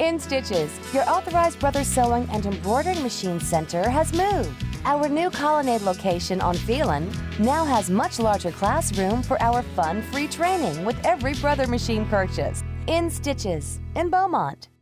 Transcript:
In Stitches, your authorized Brothers Sewing and Embroidering Machine Center has moved. Our new Colonnade location on Phelan now has much larger classroom for our fun, free training with every Brother machine purchase. In Stitches in Beaumont.